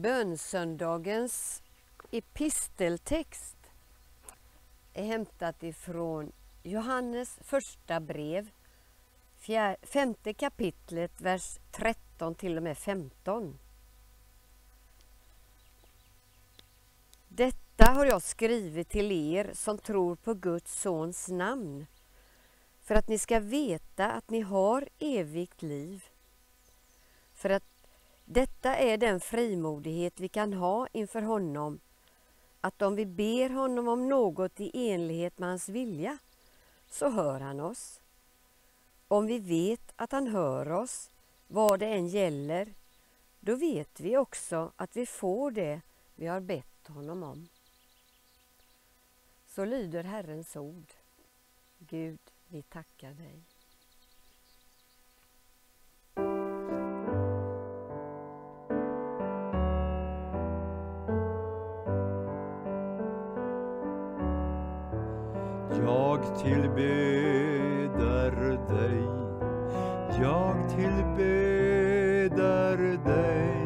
Bönsöndagens episteltext är hämtat ifrån Johannes första brev, 5:e kapitlet, vers 13 till och med 15. Detta har jag skrivit till er som tror på Guds sons namn, för att ni ska veta att ni har evigt liv. För att detta är den frimodighet vi kan ha inför honom, att om vi ber honom om något i enlighet med hans vilja, så hör han oss. Om vi vet att han hör oss, vad det än gäller, då vet vi också att vi får det vi har bett honom om. Så lyder Herrens ord. Gud, vi tackar dig. Jag tillbeder dig, jag tillbeder dig,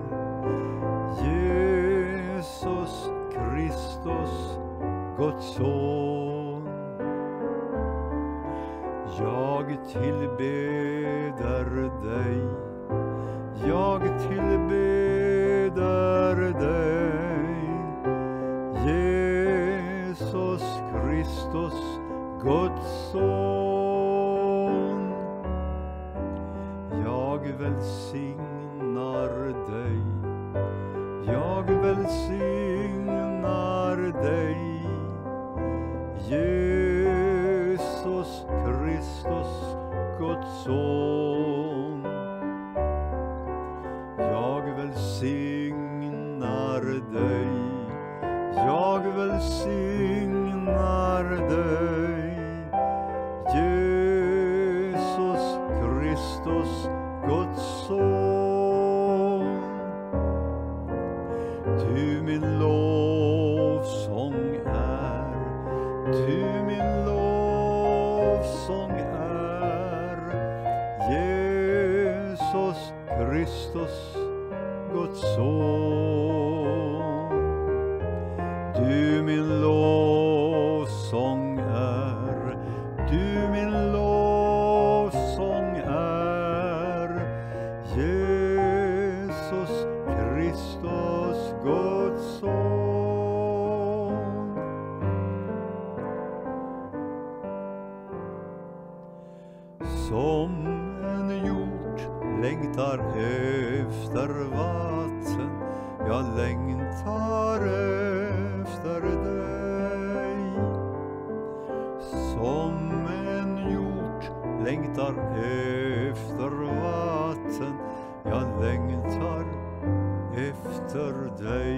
Jesus Kristus, Guds son. Jag tillbeder dig, jag tillbeder dig, Jesus Kristus, Guds son. Jag välsignar dig, jag välsignar dig, Jesus Kristus, Guds son. Jag välsignar dig, jag välsignar dig, Jesus Kristus, Guds son. Du min lovsång är, du min lovsång är, Jesus Kristus, Guds son. Du min lovsång är, du min lovsång är, Jesus Kristus, Guds son. Som en hjort längtar efter vatten, jag längtar efter dig. Som en hjort längtar efter vatten, jag längtar efter dig.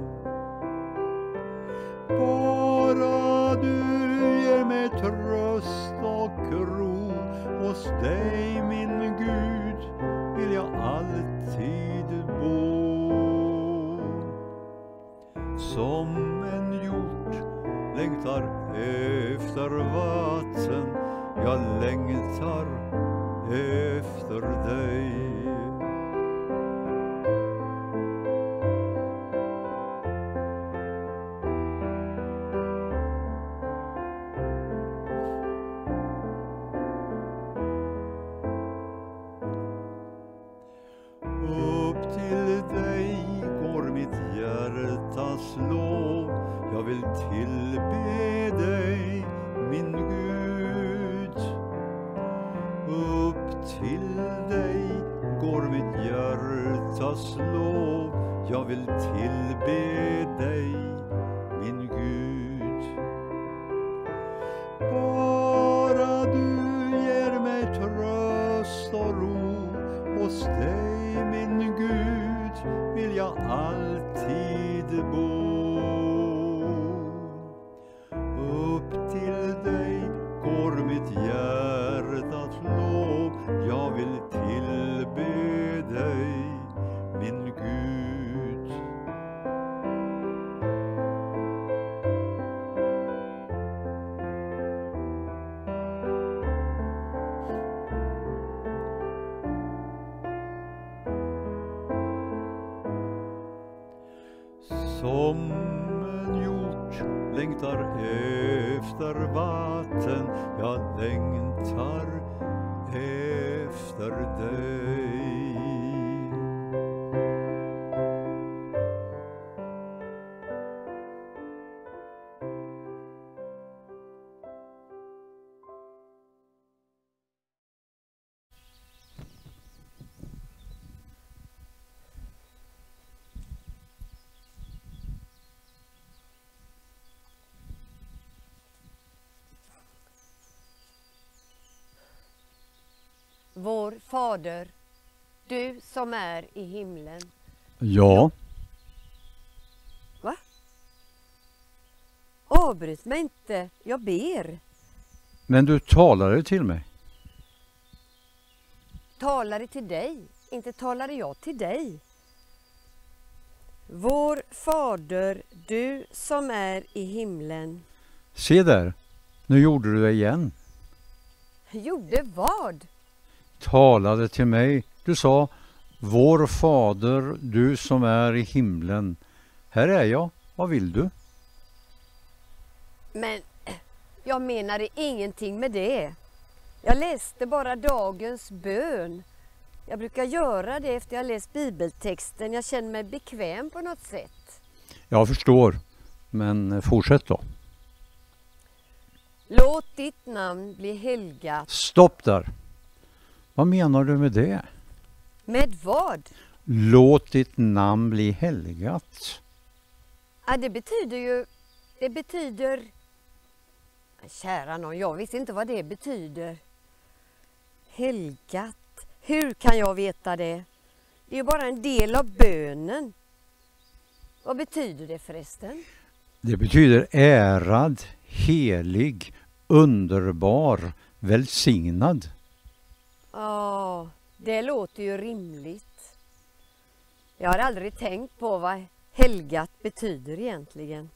Bara du ger mig tröst och ro, hos dig min Gud vill jag alltid bo. Som en hjort längtar efter vatten, jag längtar efter dig. Upp till dig går mitt hjärtas lov, jag vill tillbe dig, min Gud. Upp till dig går mitt hjärtas lov, jag vill tillbe dig, min Gud. Bara du ger mig tröst och ro, hos dig min Gud vill jag alltid bo. Upp till dig går mitt hjärtas lov, jag vill tillbe dig, min Gud. Som en hjort längtar efter vatten, jag längtar efter dig. Vår Fader, du som är i himlen. Ja. Va? Avbryt mig inte, jag ber. Men du talade till mig. Talade till dig, inte talade jag till dig. Vår Fader, du som är i himlen. Se där, nu gjorde du det igen. Gjorde vad? Talade till mig. Du sa, vår Fader, du som är i himlen. Här är jag, vad vill du? Men jag menade ingenting med det. Jag läste bara dagens bön. Jag brukar göra det efter jag läst bibeltexten. Jag känner mig bekväm på något sätt. Jag förstår, men fortsätt då. Låt ditt namn bli helgat. Stopp där. Vad menar du med det? Med vad? Låt ditt namn bli helgat. Ja, det betyder... Kära någon, jag visste inte vad det betyder. Helgat. Hur kan jag veta det? Det är ju bara en del av bönen. Vad betyder det förresten? Det betyder ärad, helig, underbar, välsignad. Ja, det låter ju rimligt. Jag har aldrig tänkt på vad helgat betyder egentligen.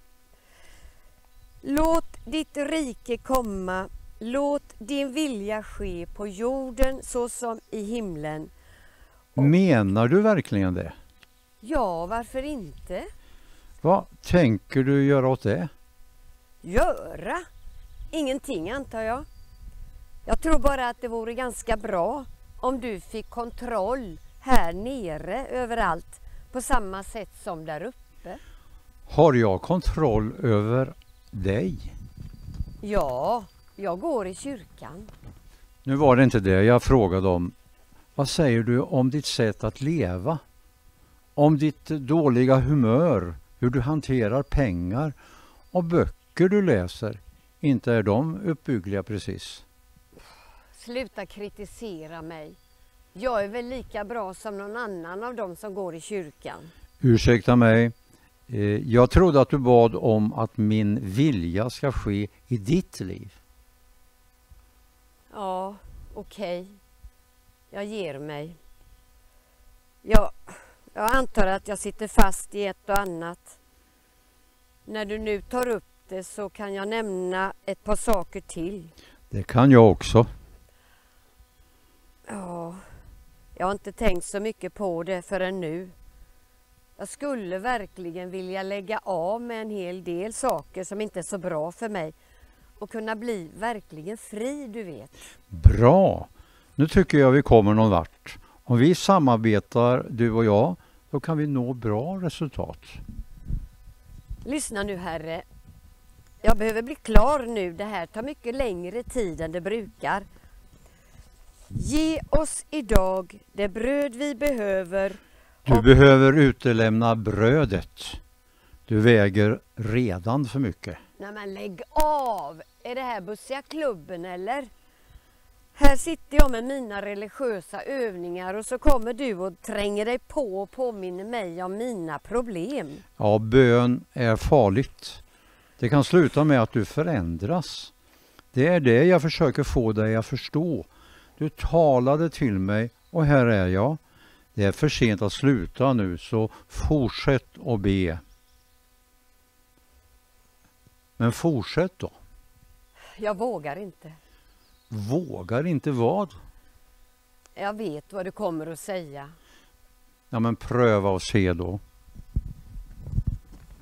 Låt ditt rike komma, låt din vilja ske på jorden så som i himlen. Menar du verkligen det? Ja, varför inte? Vad tänker du göra åt det? Göra? Ingenting antar jag. Jag tror bara att det vore ganska bra om du fick kontroll här nere överallt på samma sätt som där uppe. Har jag kontroll över dig? Ja, jag går i kyrkan. Nu var det inte det jag frågade om. Vad säger du om ditt sätt att leva? Om ditt dåliga humör, hur du hanterar pengar och böcker du läser? Inte är de uppbyggliga precis. Sluta kritisera mig. Jag är väl lika bra som någon annan av dem som går i kyrkan. Ursäkta mig. Jag trodde att du bad om att min vilja ska ske i ditt liv. Ja, okej. Jag ger mig. Jag antar att jag sitter fast i ett och annat. När du nu tar upp det så kan jag nämna ett par saker till. Det kan jag också. Ja, jag har inte tänkt så mycket på det förrän nu. Jag skulle verkligen vilja lägga av med en hel del saker som inte är så bra för mig. Och kunna bli verkligen fri, du vet. Bra! Nu tycker jag vi kommer någon vart. Om vi samarbetar, du och jag, då kan vi nå bra resultat. Lyssna nu, Herre. Jag behöver bli klar nu. Det här tar mycket längre tid än det brukar. Ge oss idag det bröd vi behöver. Du behöver utelämna brödet. Du väger redan för mycket. Nej men lägg av! Är det här bussiga klubben eller? Här sitter jag med mina religiösa övningar och så kommer du och tränger dig på och påminner mig om mina problem. Ja, bön är farligt. Det kan sluta med att du förändras. Det är det jag försöker få dig att förstå. Du talade till mig och här är jag. Det är för sent att sluta nu, så fortsätt att be. Men fortsätt då. Jag vågar inte. Vågar inte vad? Jag vet vad du kommer att säga. Ja, men pröva och se då.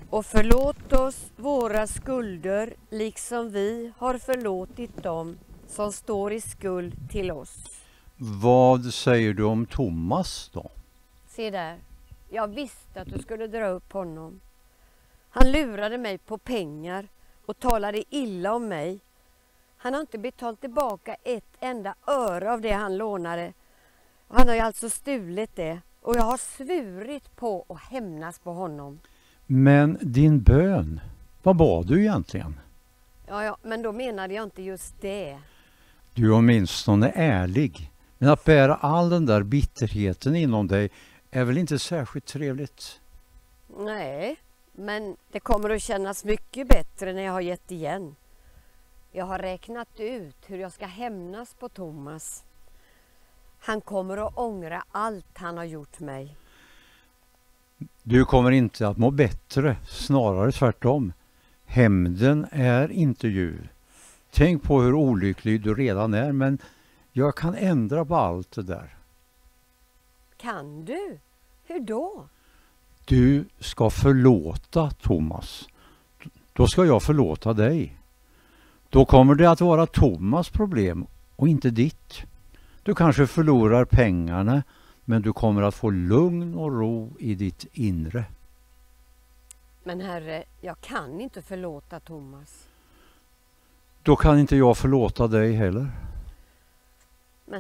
Och förlåt oss våra skulder liksom vi har förlåtit dem som står i skuld till oss. Vad säger du om Thomas då? Se där, jag visste att du skulle dra upp honom. Han lurade mig på pengar och talade illa om mig. Han har inte betalt tillbaka ett enda öre av det han lånade. Han har ju alltså stulit det och jag har svurit på att hämnas på honom. Men din bön, vad bad du egentligen? Ja, men då menade jag inte just det. Du är åtminstone ärlig. Men att bära all den där bitterheten inom dig är väl inte särskilt trevligt? Nej, men det kommer att kännas mycket bättre när jag har gett igen. Jag har räknat ut hur jag ska hämnas på Thomas. Han kommer att ångra allt han har gjort mig. Du kommer inte att må bättre, snarare tvärtom. Hämnden är inte ljuv. Tänk på hur olycklig du redan är, men jag kan ändra på allt det där. Kan du? Hur då? Du ska förlåta Thomas. Då ska jag förlåta dig. Då kommer det att vara Thomas problem och inte ditt. Du kanske förlorar pengarna, men du kommer att få lugn och ro i ditt inre. Men herre, jag kan inte förlåta Thomas. Då kan inte jag förlåta dig heller. Men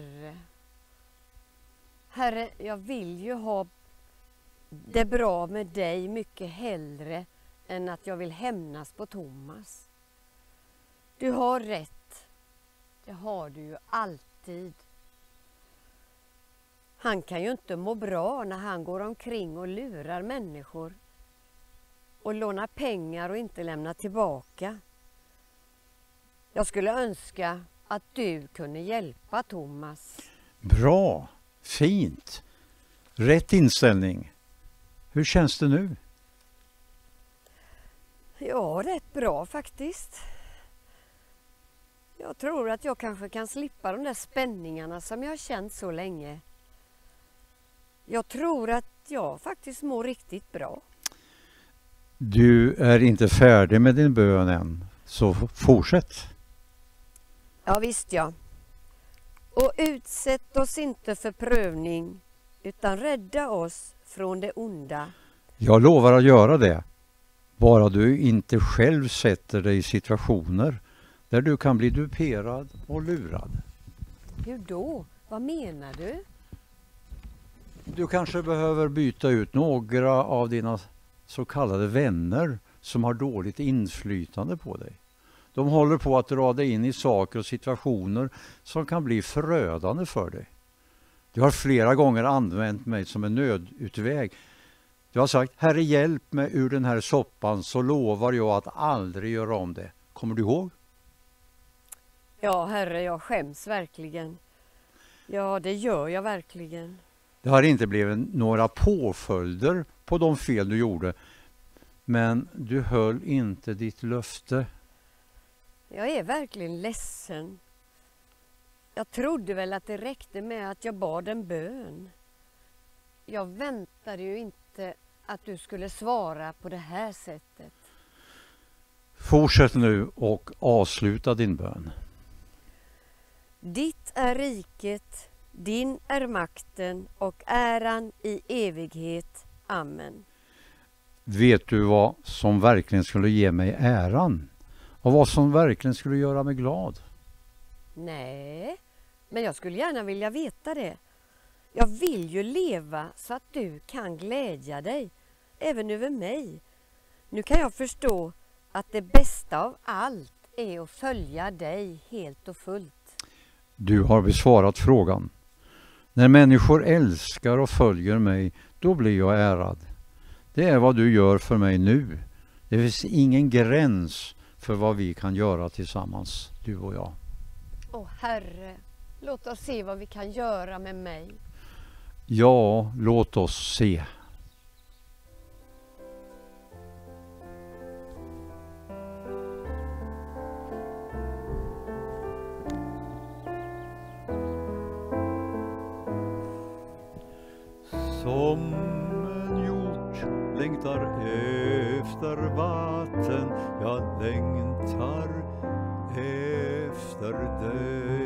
herre, jag vill ju ha det bra med dig mycket hellre än att jag vill hämnas på Thomas. Du har rätt. Det har du ju alltid. Han kan ju inte må bra när han går omkring och lurar människor och lånar pengar och inte lämnar tillbaka. Jag skulle önska att du kunde hjälpa Thomas. Bra, fint, rätt inställning. Hur känns det nu? Ja, rätt bra faktiskt. Jag tror att jag kanske kan slippa de där spänningarna som jag har känt så länge. Jag tror att jag faktiskt mår riktigt bra. Du är inte färdig med din bön än, så fortsätt. Ja, visst ja. Och utsätt oss inte för prövning, utan rädda oss från det onda. Jag lovar att göra det. Bara du inte själv sätter dig i situationer där du kan bli duperad och lurad. Hur då? Vad menar du? Du kanske behöver byta ut några av dina så kallade vänner som har dåligt inflytande på dig. De håller på att dra dig in i saker och situationer som kan bli förödande för dig. Du har flera gånger använt mig som en nödutväg. Du har sagt, Herre hjälp mig ur den här soppan så lovar jag att aldrig göra om det. Kommer du ihåg? Ja, herre, jag skäms verkligen. Ja, det gör jag verkligen. Det har inte blivit några påföljder på de fel du gjorde, men du höll inte ditt löfte. Jag är verkligen ledsen. Jag trodde väl att det räckte med att jag bad en bön. Jag väntade ju inte att du skulle svara på det här sättet. Fortsätt nu och avsluta din bön. Ditt är riket, din är makten och äran i evighet. Amen. Vet du vad som verkligen skulle ge mig äran? Och vad som verkligen skulle göra mig glad? Nej, men jag skulle gärna vilja veta det. Jag vill ju leva så att du kan glädja dig, även över mig. Nu kan jag förstå att det bästa av allt är att följa dig helt och fullt. Du har besvarat frågan. När människor älskar och följer mig, då blir jag ärad. Det är vad du gör för mig nu. Det finns ingen gräns för vad vi kan göra tillsammans, du och jag. Åh Herre, låt oss se vad vi kan göra med mig. Ja, låt oss se. Som en hjort längtar efter vatten, jag längtar efter dig.